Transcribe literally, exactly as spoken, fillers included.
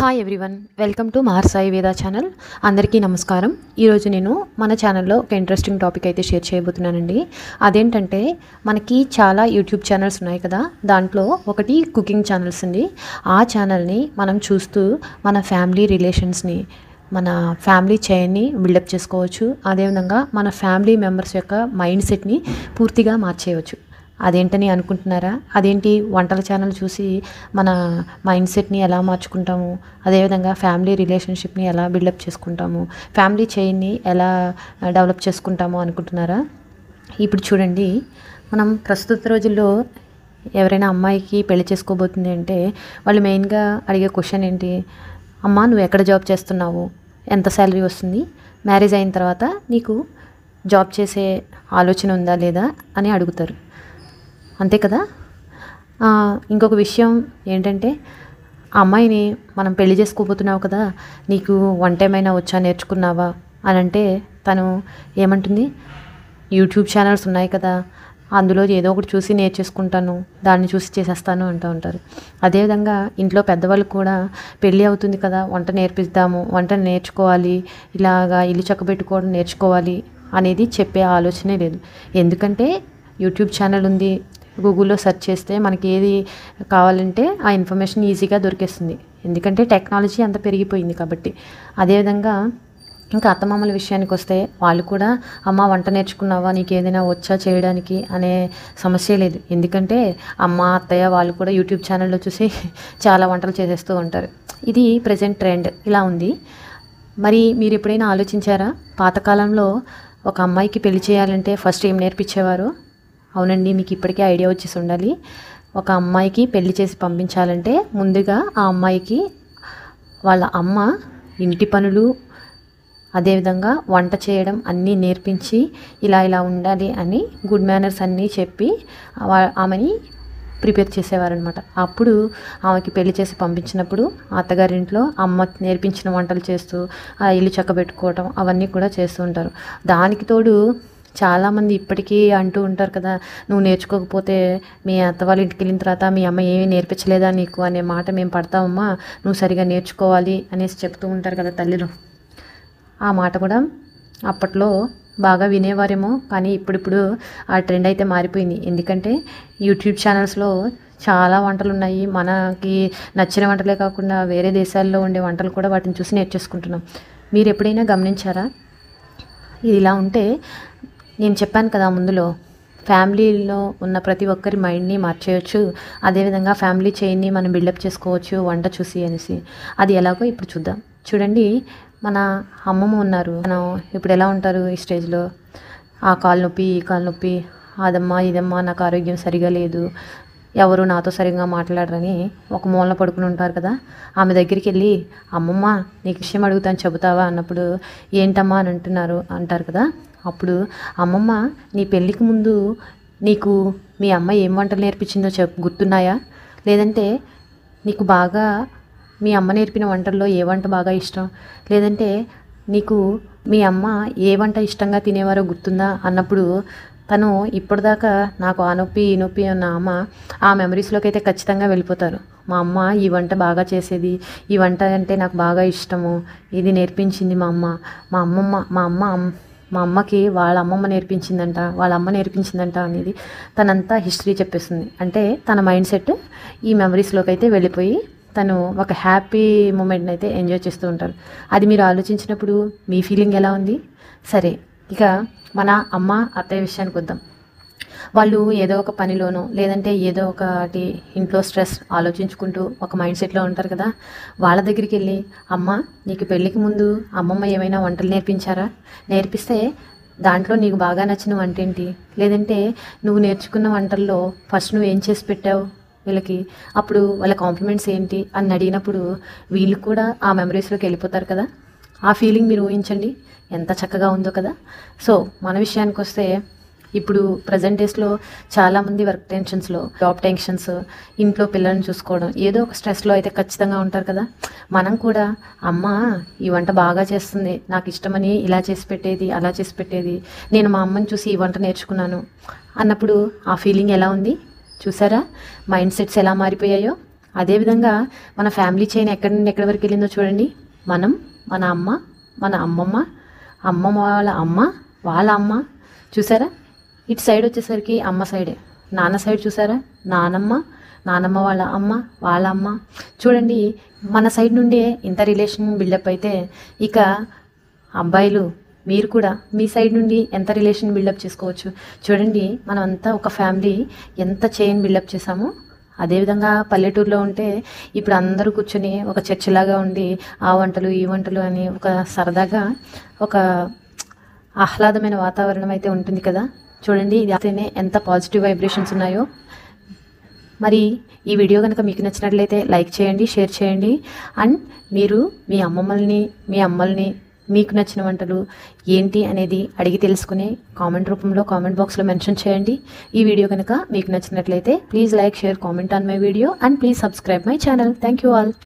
Hi everyone, welcome to Mahar Sai Veda channel. అందరికీ నమస్కారం. ఈరోజు నేను మన ఛానల్లో ఒక ఇంట్రెస్టింగ్ టాపిక్ అయితే షేర్ చేయబోతున్నానండి. అదేంటంటే మనకి చాలా యూట్యూబ్ ఛానల్స్ ఉన్నాయి కదా, దాంట్లో ఒకటి కుకింగ్ ఛానల్స్ ఉంది. ఆ ఛానల్ని మనం చూస్తూ మన ఫ్యామిలీ రిలేషన్స్ని, మన ఫ్యామిలీ చైన్ని బిల్డప్ చేసుకోవచ్చు. అదేవిధంగా మన ఫ్యామిలీ మెంబర్స్ యొక్క మైండ్ సెట్ని పూర్తిగా మార్చేయవచ్చు. అదేంటని అనుకుంటున్నారా? అదేంటి, వంటల ఛానల్ చూసి మన మైండ్ సెట్ని ఎలా మార్చుకుంటాము, అదేవిధంగా ఫ్యామిలీ రిలేషన్షిప్ని ఎలా బిల్డప్ చేసుకుంటాము, ఫ్యామిలీ చైన్ని ఎలా డెవలప్ చేసుకుంటాము అనుకుంటున్నారా? ఇప్పుడు చూడండి, మనం ప్రస్తుత రోజుల్లో ఎవరైనా అమ్మాయికి పెళ్లి చేసుకోబోతుంది అంటే వాళ్ళు మెయిన్గా అడిగే క్వశ్చన్ ఏంటి? అమ్మ, నువ్వు ఎక్కడ జాబ్ చేస్తున్నావు, ఎంత శాలరీ వస్తుంది, మ్యారేజ్ అయిన తర్వాత నీకు జాబ్ చేసే ఆలోచన ఉందా లేదా అని అడుగుతారు, అంతే కదా. ఇంకొక విషయం ఏంటంటే, ఆ అమ్మాయిని మనం పెళ్లి చేసుకోబోతున్నావు కదా, నీకు వంట ఏమైనా వచ్చా, నేర్చుకున్నావా అని అంటే తను ఏమంటుంది? యూట్యూబ్ ఛానల్స్ ఉన్నాయి కదా, అందులో ఏదో ఒకటి చూసి నేర్చేసుకుంటాను, దాన్ని చూసి చేసేస్తాను అంటూ ఉంటారు. అదేవిధంగా ఇంట్లో పెద్దవాళ్ళు కూడా పెళ్ళి అవుతుంది కదా, వంట నేర్పిద్దాము, వంట నేర్చుకోవాలి, ఇలాగా ఇల్లు చక్కబెట్టుకోవడం నేర్చుకోవాలి అనేది చెప్పే ఆలోచనే లేదు. ఎందుకంటే యూట్యూబ్ ఛానల్ ఉంది, గూగుల్లో సెర్చ్ చేస్తే మనకి ఏది కావాలంటే ఆ ఇన్ఫర్మేషన్ ఈజీగా దొరికేస్తుంది. ఎందుకంటే టెక్నాలజీ అంత పెరిగిపోయింది కాబట్టి. అదేవిధంగా ఇంకా అత్తమామల విషయానికి వస్తే వాళ్ళు కూడా, అమ్మ వంట నేర్చుకున్నావా, నీకు ఏదైనా వచ్చా చేయడానికి అనే సమస్య లేదు. ఎందుకంటే అమ్మ అత్తయ్య వాళ్ళు కూడా యూట్యూబ్ ఛానల్లో చూసి చాలా వంటలు చేసేస్తూ ఉంటారు. ఇది ప్రజెంట్ ట్రెండ్ ఇలా ఉంది. మరి మీరు ఎప్పుడైనా ఆలోచించారా, పాతకాలంలో ఒక అమ్మాయికి పెళ్లి చేయాలంటే ఫస్ట్ ఏం నేర్పించేవారు? అవునండి, మీకు ఇప్పటికే ఐడియా వచ్చేసి ఉండాలి. ఒక అమ్మాయికి పెళ్లి చేసి పంపించాలంటే ముందుగా ఆ అమ్మాయికి వాళ్ళ అమ్మ ఇంటి పనులు, అదేవిధంగా వంట చేయడం అన్నీ నేర్పించి ఇలా ఇలా ఉండాలి అని గుడ్ మేనర్స్ అన్నీ చెప్పి ఆమెని ప్రిపేర్ చేసేవారనమాట. అప్పుడు ఆమెకి పెళ్లి చేసి పంపించినప్పుడు అత్తగారింట్లో అమ్మ నేర్పించిన వంటలు చేస్తూ ఆ ఇల్లు చక్కబెట్టుకోవటం అవన్నీ కూడా చేస్తూ ఉంటారు. దానికి తోడు చాలామంది ఇప్పటికీ అంటూ ఉంటారు కదా, నువ్వు నేర్చుకోకపోతే మీ అత్త వాళ్ళ ఇంటికి వెళ్ళిన తర్వాత మీ అమ్మ ఏమీ నేర్పించలేదా నీకు అనే మాట మేము పడతామమ్మా, నువ్వు సరిగా నేర్చుకోవాలి అనేసి చెప్తూ ఉంటారు కదా తల్లిలు. ఆ మాట కూడా అప్పట్లో బాగా వినేవారేమో, కానీ ఇప్పుడిప్పుడు ఆ ట్రెండ్ అయితే మారిపోయింది. ఎందుకంటే యూట్యూబ్ ఛానల్స్లో చాలా వంటలు ఉన్నాయి. మనకి నచ్చిన వంటలే కాకుండా వేరే దేశాల్లో ఉండే వంటలు కూడా వాటిని చూసి నేర్చేసుకుంటున్నాం. మీరు ఎప్పుడైనా గమనించారా? ఇది ఇలా ఉంటే, నేను చెప్పాను కదా ముందులో, ఫ్యామిలీలో ఉన్న ప్రతి ఒక్కరి మైండ్ని మార్చేయచ్చు, అదేవిధంగా ఫ్యామిలీ చైన్ని మనం బిల్డప్ చేసుకోవచ్చు వంట చూసి అనేసి. అది ఎలాగో ఇప్పుడు చూద్దాం. చూడండి, మన అమ్మమ్మ ఉన్నారు. మనం ఇప్పుడు ఎలా ఉంటారు ఈ స్టేజ్లో? ఆ కాలు నొప్పి, ఈ కాలు నొప్పి, అదమ్మా ఇదమ్మా, నాకు ఆరోగ్యం సరిగా లేదు, ఎవరు నాతో సరిగ్గా మాట్లాడరని ఒక మూలన పడుకుని ఉంటారు కదా. ఆమె దగ్గరికి వెళ్ళి, అమ్మమ్మ నీకు విషయం అడుగుతాను చెబుతావా అన్నప్పుడు, ఏంటమ్మా అని అంటున్నారు అంటారు కదా. అప్పుడు అమ్మమ్మ, నీ పెళ్ళికి ముందు నీకు మీ అమ్మ ఏం వంటలు నేర్పించిందో చెప్ గుర్తున్నాయా? లేదంటే నీకు బాగా మీ అమ్మ నేర్పిన వంటల్లో ఏ వంట బాగా ఇష్టం? లేదంటే నీకు మీ అమ్మ ఏ వంట ఇష్టంగా తినేవారో గుర్తుందా అన్నప్పుడు తను ఇప్పటిదాకా నాకు ఆ నొప్పి ఈ నొప్పి అన్న అమ్మ ఆ మెమరీస్లోకి అయితే ఖచ్చితంగా వెళ్ళిపోతారు. మా అమ్మ ఈ వంట బాగా చేసేది, ఈ వంట అంటే నాకు బాగా ఇష్టము, ఇది నేర్పించింది మా అమ్మ, మా అమ్మమ్మ మా అమ్మ మా అమ్మకి వాళ్ళ అమ్మమ్మ నేర్పించిందంట, వాళ్ళ అమ్మ నేర్పించిందంట అనేది తనంతా హిస్టరీ చెప్పేస్తుంది. అంటే తన మైండ్ సెట్ ఈ మెమరీస్లోకి అయితే వెళ్ళిపోయి తను ఒక హ్యాపీ మూమెంట్ని అయితే ఎంజాయ్ చేస్తూ ఉంటారు. అది మీరు ఆలోచించినప్పుడు మీ ఫీలింగ్ ఎలా ఉంది? సరే, ఇక మన అమ్మ అత్తయ్య విషయానికి వద్దాం. వాళ్ళు ఏదో ఒక పనిలోనో లేదంటే ఏదో ఒకటి ఇంట్లో స్ట్రెస్ ఆలోచించుకుంటూ ఒక మైండ్ సెట్లో ఉంటారు కదా. వాళ్ళ దగ్గరికి వెళ్ళి, అమ్మ నీకు పెళ్ళికి ముందు అమ్మమ్మ ఏమైనా వంటలు నేర్పించారా? నేర్పిస్తే దాంట్లో నీకు బాగా నచ్చిన వంట ఏంటి? లేదంటే నువ్వు నేర్చుకున్న వంటల్లో ఫస్ట్ నువ్వు ఏం చేసి పెట్టావు వీళ్ళకి, అప్పుడు వాళ్ళ కాంప్లిమెంట్స్ ఏంటి అని అడిగినప్పుడు వీళ్ళు కూడా ఆ మెమరీస్లోకి వెళ్ళిపోతారు కదా. ఆ ఫీలింగ్ మీరు ఊహించండి, ఎంత చక్కగా ఉందో కదా. సో మన విషయానికి వస్తే, ఇప్పుడు ప్రజెంట్ డేస్లో చాలామంది వర్క్ టెన్షన్స్లో, జాబ్ టెన్షన్స్, ఇంట్లో పిల్లల్ని చూసుకోవడం, ఏదో ఒక స్ట్రెస్లో అయితే ఖచ్చితంగా ఉంటారు కదా. మనం కూడా అమ్మ ఈ వంట బాగా చేస్తుంది, నాకు ఇష్టమని ఇలా చేసి పెట్టేది, అలా చేసి పెట్టేది, నేను మా అమ్మని చూసి ఈ వంట నేర్చుకున్నాను అన్నప్పుడు ఆ ఫీలింగ్ ఎలా ఉంది చూసారా? మైండ్ సెట్స్ ఎలా మారిపోయాయో. అదేవిధంగా మన ఫ్యామిలీ చైన్ ఎక్కడి నుండి ఎక్కడి వరకు వెళ్ళిందో చూడండి. మనం, మన అమ్మ, మన అమ్మమ్మ, అమ్మమ్మ వాళ్ళ అమ్మ, వాళ్ళ అమ్మ, చూసారా? ఇటు సైడ్ వచ్చేసరికి అమ్మ సైడే, నాన్న సైడ్ చూసారా? నానమ్మ, నానమ్మ వాళ్ళ అమ్మ, వాళ్ళ అమ్మ. చూడండి, మన సైడ్ నుండే ఇంత రిలేషన్ బిల్డప్ అయితే ఇక అబ్బాయిలు మీరు కూడా మీ సైడ్ నుండి ఎంత రిలేషన్ బిల్డప్ చేసుకోవచ్చు. చూడండి, మనం అంతా ఒక ఫ్యామిలీ ఎంత చైన్ బిల్డప్ చేసామో. అదేవిధంగా పల్లెటూరులో ఉంటే ఇప్పుడు అందరూ కూర్చొని ఒక చర్చిలాగా ఉండి ఆ వంటలు ఈ వంటలు అని ఒక సరదాగా ఒక ఆహ్లాదమైన వాతావరణం అయితే ఉంటుంది కదా. చూడండి, ఇది అయితేనే ఎంత పాజిటివ్ వైబ్రేషన్స్ ఉన్నాయో. మరి ఈ వీడియో కనుక మీకు నచ్చినట్లయితే లైక్ చేయండి, షేర్ చేయండి. అండ్ మీరు మీ అమ్మమ్మల్ని, మీ అమ్మల్ని మీకు నచ్చిన వంటలు ఏంటి అనేది అడిగి తెలుసుకుని కామెంట్ రూపంలో కామెంట్ బాక్స్లో మెన్షన్ చేయండి. ఈ వీడియో కనుక మీకు నచ్చినట్లయితే please like, share, comment on my video and please subscribe my channel. Thank you all.